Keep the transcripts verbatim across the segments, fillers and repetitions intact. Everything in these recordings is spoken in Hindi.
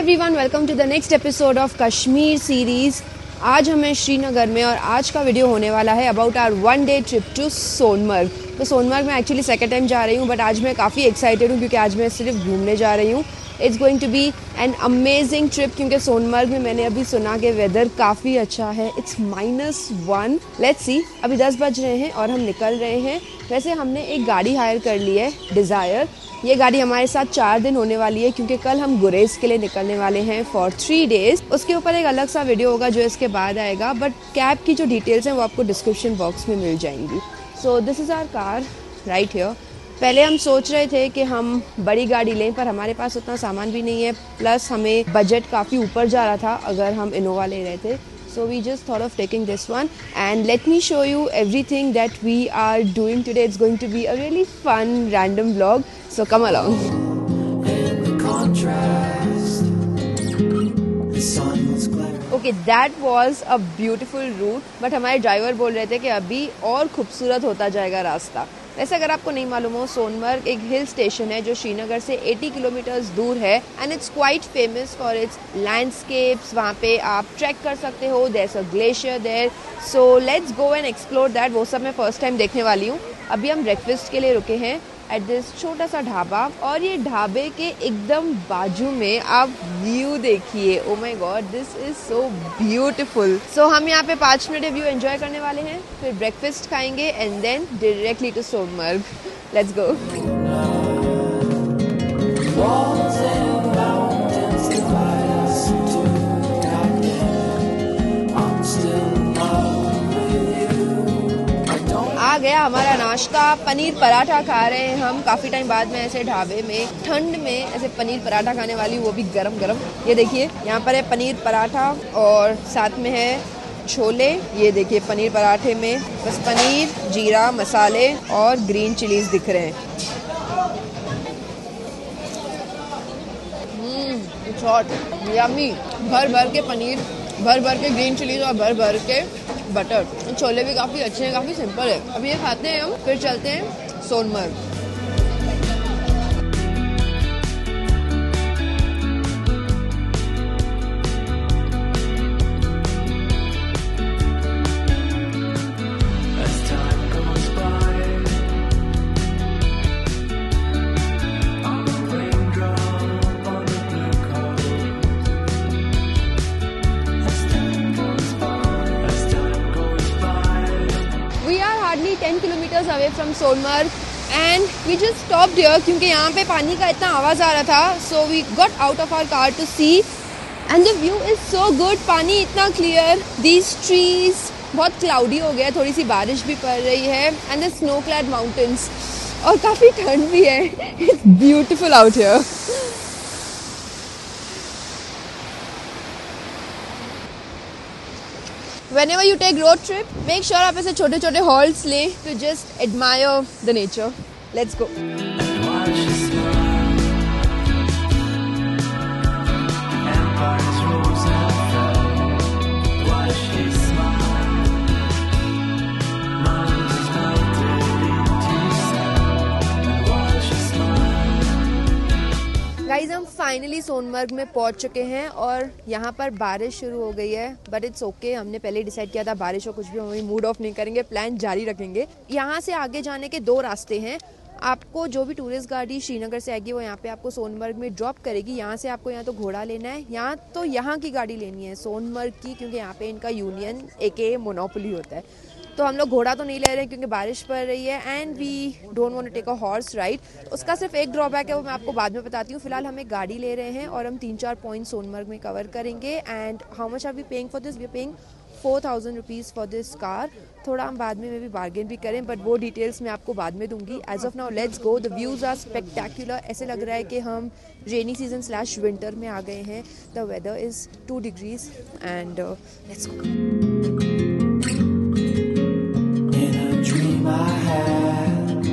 Everyone, welcome to the next episode of Kashmir series. आज हमें श्रीनगर में और आज का वीडियो होने वाला है about our one day trip to Sonamarg. तो सोनमर्ग में एक्चुअली सेकंड टाइम जा रही हूँ, बट आज मैं काफ़ी एक्साइटेड हूँ क्योंकि आज मैं सिर्फ घूमने जा रही हूँ। It's going to be an amazing trip क्योंकि सोनमर्ग में मैंने अभी सुना कि वेदर काफ़ी अच्छा है। It's minus one. Let's see, अभी दस बज रहे हैं और हम निकल रहे हैं। वैसे हमने एक गाड़ी हायर कर ली है, डिज़ायर। ये गाड़ी हमारे साथ चार दिन होने वाली है क्योंकि कल हम गुरेज के लिए निकलने वाले हैं फॉर थ्री डेज। उसके ऊपर एक अलग सा वीडियो होगा जो इसके बाद आएगा, बट कैब की जो डिटेल्स हैं वो आपको डिस्क्रिप्शन बॉक्स में मिल जाएंगी। So this is our car right here. पहले हम सोच रहे थे कि हम बड़ी गाड़ी लें, पर हमारे पास उतना सामान भी नहीं है, प्लस हमें बजट काफ़ी ऊपर जा रहा था अगर हम इनोवा ले रहे थे। So we just thought of taking this one, and let me show you everything that we are doing today. It's going to be a really fun random vlog, so come along. Okay, that was a beautiful route, but हमारे ड्राइवर बोल रहे थे कि अभी और खूबसूरत होता जाएगा रास्ता। वैसे अगर आपको नहीं मालूम हो, सोनमर्ग एक हिल स्टेशन है जो श्रीनगर से अस्सी किलोमीटर्स दूर है, and it's quite famous for its landscapes. वहाँ पे आप ट्रैक कर सकते हो, there is a glacier there. So let's go and explore that. वो सब मैं फर्स्ट टाइम देखने वाली हूँ। अभी हम ब्रेकफास्ट के लिए रुके हैं एट दिस छोटा सा ढाबा, और ये ढाबे के एकदम बाजू में आप व्यू देखिए। Oh my god, this is so beautiful. So हम यहाँ पे पाँच मिनट व्यू एंजॉय करने वाले हैं, फिर ब्रेकफास्ट खाएंगे and then directly to Sonamarg. Let's go. आ गया हमारा नाश्ता। पनीर पराठा खा रहे हैं हम काफ़ी टाइम बाद में ऐसे ढाबे में, ठंड में ऐसे पनीर पराठा खाने वाली, वो भी गरम गरम। ये देखिए यहाँ पर है पनीर पराठा और साथ में है छोले। ये देखिए पनीर पराठे में बस पनीर, जीरा मसाले और ग्रीन चिलीज दिख रहे हैं। It's hot, yummy. भर भर के पनीर, भर भर के ग्रीन चिलीज और भर भर के बटर। छोले भी काफ़ी अच्छे हैं, काफ़ी सिंपल है। अभी ये खाते हैं हम, फिर चलते हैं Sonamarg. Ten kilometres away from Sonamarg and we just stopped here क्योंकि यहाँ पे पानी का इतना आवाज़ आ रहा था। So we got out of our car to see, and the view is so good. पानी इतना क्लियर, दीज ट्रीज। बहुत क्लाउडी हो गया, थोड़ी सी बारिश भी पड़ रही है, and the snow clad mountains, और काफ़ी ठंड भी है। It's beautiful out here. Whenever you take road trip, make sure आप ऐसे छोटे छोटे हॉल्ट्स लें to just admire the nature. Let's go. Guys, हम फाइनली सोनमर्ग में पहुंच चुके हैं और यहाँ पर बारिश शुरू हो गई है, बट इट्स ओके। हमने पहले डिसाइड किया था बारिश हो कुछ भी, हम मूड ऑफ नहीं करेंगे, प्लान जारी रखेंगे। यहाँ से आगे जाने के दो रास्ते हैं। आपको जो भी टूरिस्ट गाड़ी श्रीनगर से आएगी वो यहाँ पे आपको सोनमर्ग में ड्रॉप करेगी। यहाँ से आपको यहाँ तो घोड़ा लेना है, यहाँ तो यहाँ की गाड़ी लेनी है सोनमर्ग की, क्योंकि यहाँ पे इनका यूनियन एके मोनोपोली होता है। तो हम लोग घोड़ा तो नहीं ले रहे हैं क्योंकि बारिश पड़ रही है, and we don't want to take a horse ride. उसका सिर्फ एक ड्रॉबैक है, वो मैं आपको बाद में बताती हूँ। फिलहाल हम एक गाड़ी ले रहे हैं और हम तीन चार पॉइंट सोनमर्ग में कवर करेंगे। And how much are we paying for this? We are paying four thousand rupees for this car. थोड़ा हम बाद में मे भी बार्गेन भी करें, बट वो डिटेल्स मैं आपको बाद में दूंगी। As of now let's go. The views are spectacular. ऐसे लग रहा है कि हम रेनी सीजन स्लैश विंटर में आ गए हैं। The weather is two degrees and let's go. I had,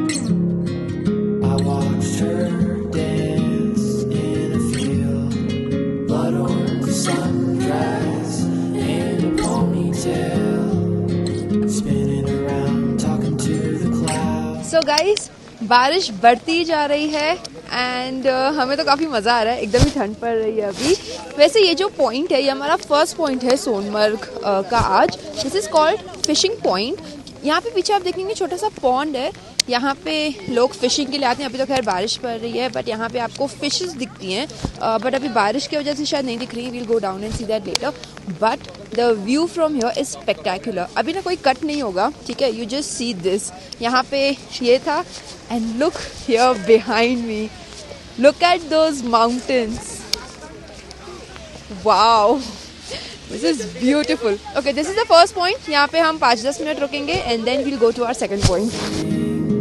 I watched her dance in a field, blood on the sundress and a ponytail, spinning around talking to the clouds. So guys, बारिश बढ़ती जा रही है एंड uh, हमें तो काफ़ी मज़ा आ रहा है, एकदम ही ठंड पड़ रही है अभी। वैसे ये जो पॉइंट है ये हमारा फर्स्ट पॉइंट है सोनमर्ग uh, का आज। This is called fishing point. यहाँ पे पीछे आप देखेंगे छोटा सा पॉन्ड है, यहाँ पे लोग फिशिंग के लिए आते हैं। अभी तो खैर बारिश पड़ रही है बट यहाँ पे आपको फिशेस दिखती हैं, बट uh, अभी बारिश की वजह से शायद नहीं दिख रही। We'll go down and see that later, but the view from here is spectacular. अभी ना कोई कट नहीं होगा, ठीक है, यू जस्ट सी दिस। यहाँ पे ये था and look here behind me, look at those mountains, wow, this is beautiful. Okay, this is the first point. यहाँ पे हम पाँच दस मिनट रुकेंगे and then we'll go to our second point.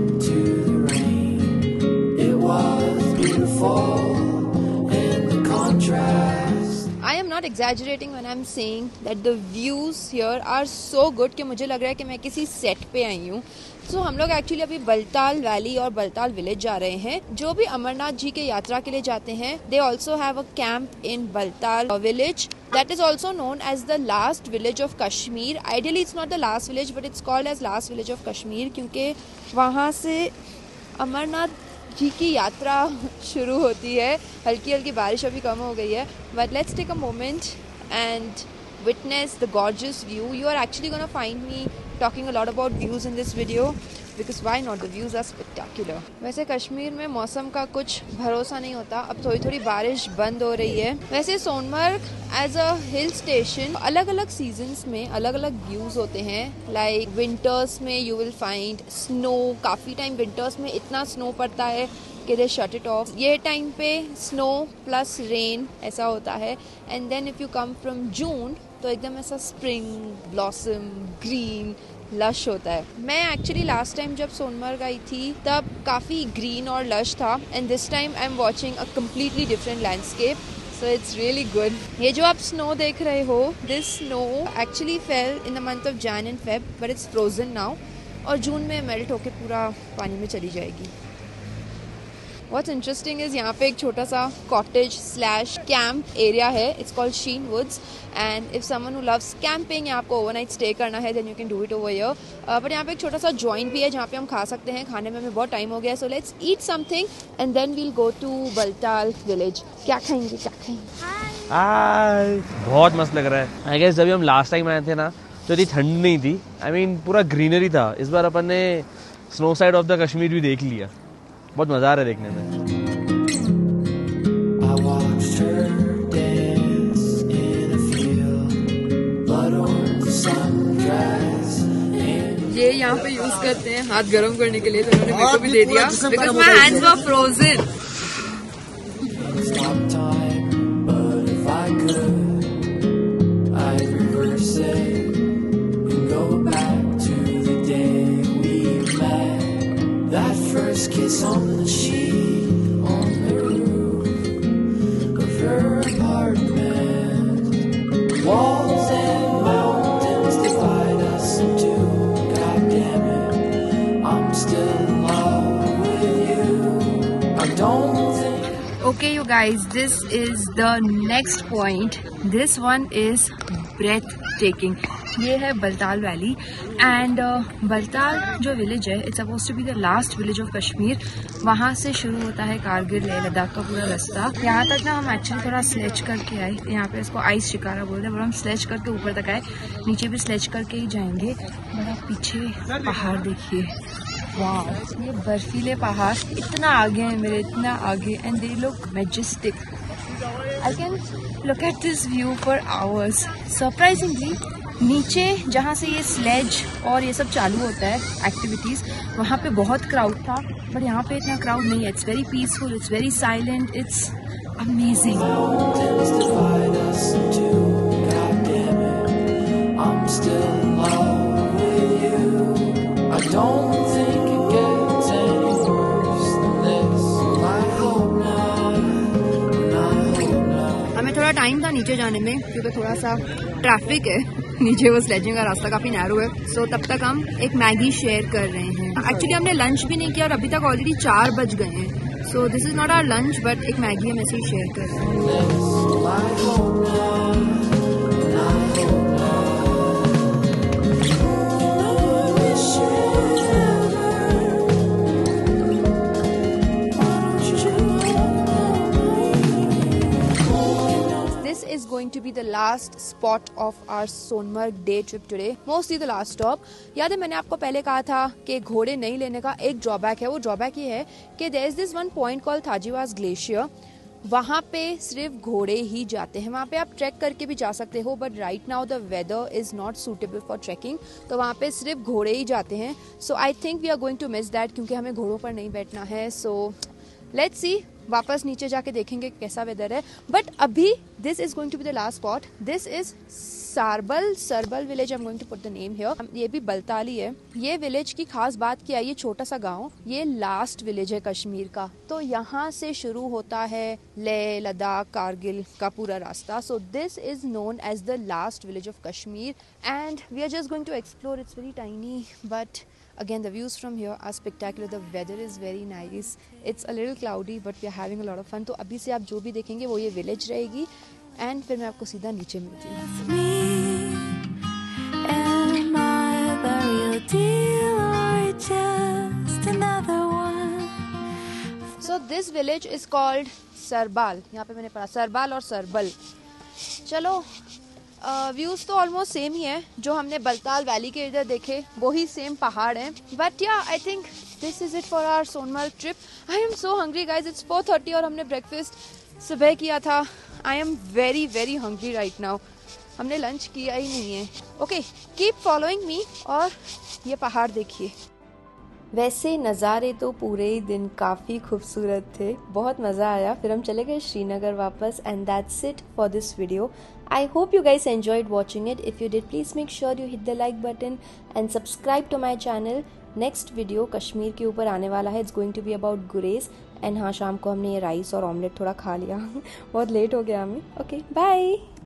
I am not exaggerating when I'm saying that the views here are so good कि मुझे लग रहा है कि मैं किसी सेट पे आई हूँ। तो so, हम लोग एक्चुअली अभी बलताल वैली और बलताल विलेज जा रहे हैं। जो भी अमरनाथ जी के यात्रा के लिए जाते हैं, they also have a camp in Baltal village that is also known as the last village of Kashmir. Ideally it's not the last village but it's called as last village of Kashmir क्योंकि वहाँ से अमरनाथ जी की यात्रा शुरू होती है। हल्की हल्की बारिश अभी कम हो गई है, but let's take a moment and witness the gorgeous view. You are actually gonna find me talking a lot about views in this video because why not, the views are spectacular. वैसे कश्मीर में मौसम का कुछ भरोसा नहीं होता, अब थोड़ी थोड़ी बारिश बंद हो रही है। वैसे Sonamarg as a hill station अलग अलग सीजन्स में अलग अलग व्यूज होते हैं। लाइक विंटर्स में यू विल फाइंड स्नो, काफ़ी टाइम विंटर्स में इतना स्नो पड़ता है कि दे शट इट ऑफ। ये टाइम पे स्नो प्लस रेन ऐसा होता है। And then if you come from June तो एकदम ऐसा स्प्रिंग ब्लॉसम ग्रीन लश होता है। मैं एक्चुअली लास्ट टाइम जब सोनमर्ग आई थी तब काफ़ी ग्रीन और लश था, and this time I am watching a completely different landscape, so it's really good. ये जो आप स्नो देख रहे हो, this snow actually fell in the month of Jan and Feb but it's frozen now, और जून में मेल्ट होके पूरा पानी में चली जाएगी। What's interesting is यहाँ पे एक छोटा सा कॉटेज स्लैश कैंप एरिया है, it's called Sheen Woods, and if someone who loves camping या आपको ओवरनाइट स्टे करना है then you can do it over here. But यहाँ पे एक छोटा सा जॉइंट भी है जहाँ पे हम खा सकते हैं। खाने में हमें बहुत टाइम हो गया, so let's eat something and then we'll go to Baltal village. क्या खाएंगे क्या खाएंगे? हाय, बहुत मस्त लग रहा है। आई गेस जब हम लास्ट टाइम आए थे ना तो इतनी ठंड नहीं थी, आई I मीन mean, पूरा ग्रीनरी था। इस बार अपन ने snow side of the Kashmir भी देख लिया, बहुत मजा आ रहा है देखने में। ये यहाँ पे यूज करते हैं हाथ गर्म करने के लिए, तो उन्होंने मेरे को भी दे दिया because my hands were frozen. Kiss on the sheet on the roof of her apartment. Walls and mountains divide us in two. God damn it, I'm still in love with you. I don't think. Okay, you guys, this is the next point. This one is breathtaking. ये है बलताल वैली, एंड बलताल जो विलेज है it's suppose to be the last village of Kashmir. वहाँ से शुरू होता है कारगिल लेह लद्दाख का पूरा रास्ता। यहाँ तक ना हम एक्चुअली थोड़ा स्लेज करके आए, यहाँ पे इसको आइस शिकारा बोलते हैं, पर हम स्लेज करके ऊपर तक आए, नीचे भी स्लेज करके ही जाएंगे। बड़ा पीछे पहाड़ देखिए, वाह, ये बर्फीले पहाड़ इतना आगे हैं मेरे, इतना आगे, and they look majestic. I can look at this view for hours. Surprisingly नीचे जहाँ से ये स्लेज और ये सब चालू होता है एक्टिविटीज़, वहाँ पे बहुत क्राउड था, बट यहाँ पे इतना क्राउड नहीं है। It's very peaceful, it's very silent, it's amazing. हमें थोड़ा टाइम था नीचे जाने में क्योंकि थोड़ा सा ट्रैफिक है नीचे, वो स्लेजिंग का रास्ता काफी नैरो है। सो so, तब तक हम एक मैगी शेयर कर रहे हैं। एक्चुअली हमने लंच भी नहीं किया और अभी तक ऑलरेडी चार बज गए हैं। So this is not our lunch but एक मैगी हम ऐसे ही शेयर कर रहे हैं। going to be the last spot of our Sonmarg day trip today. Mostly the last stop. याद है मैंने आपको पहले कहा था कि घोड़े नहीं लेने का एक ड्रॉबैक है. वो ड्रॉबैक ये है कि there is this one point called Thajiwas Glacier. वहाँ पे सिर्फ घोड़े ही जाते हैं. वहाँ पे आप ट्रैक करके भी जा सकते हो, but right now the weather is not suitable for trekking. तो वहाँ पे सिर्फ घोड़े ही जाते हैं. So I think we are going to miss that, क्योंकि हमें घोड़ों पर नहीं बैठना है. सो लेट्स सी, वापस नीचे जाके देखेंगे कैसा वेदर है. बट अभी this is going to be the last spot. This is Sarbal Sarbal village. I am going to put the name here. ये भी बलताली है. ये विलेज की खास बात क्या है, ये छोटा सा गांव, ये लास्ट विलेज है कश्मीर का. तो यहाँ से शुरू होता है लेह लद्दाख कारगिल का पूरा रास्ता. So this is known as the last village of Kashmir and we are just going to explore. It's very tiny but again the views from here are spectacular. The weather is very nice. It's a little cloudy but we are having a lot of fun. तो अभी से आप जो भी देखेंगे वो ये विलेज रहेगी एंड फिर मैं आपको सीधा नीचे मिलती हूँ. So this village is called सरबाल. यहाँ पे मैंने पढ़ा सरबाल और सरबल. चलो व्यूज uh, तो ऑलमोस्ट सेम ही है. जो हमने बलताल वैली के इधर देखे वही सेम पहाड़ हैं. But yeah I think this is it for our Sonamarg trip. I am so hungry guys. It's four thirty और हमने ब्रेकफास्ट सुबह किया था. I am very very hungry right now. हमने लंच किया ही नहीं है. ओके, कीप फॉलोइंग मी और ये पहाड़ देखिए. वैसे नज़ारे तो पूरे ही दिन काफ़ी खूबसूरत थे. बहुत मज़ा आया. फिर हम चले गए श्रीनगर वापस and that's it for this video. I hope you guys enjoyed watching it. If you did please make sure you hit the like button and subscribe to my channel. Next video Kashmir के ऊपर आने वाला है. It's going to be about Gurez. And हाँ, शाम को हमने ये राइस और ऑमलेट थोड़ा खा लिया. बहुत लेट हो गया हमें. Okay, bye.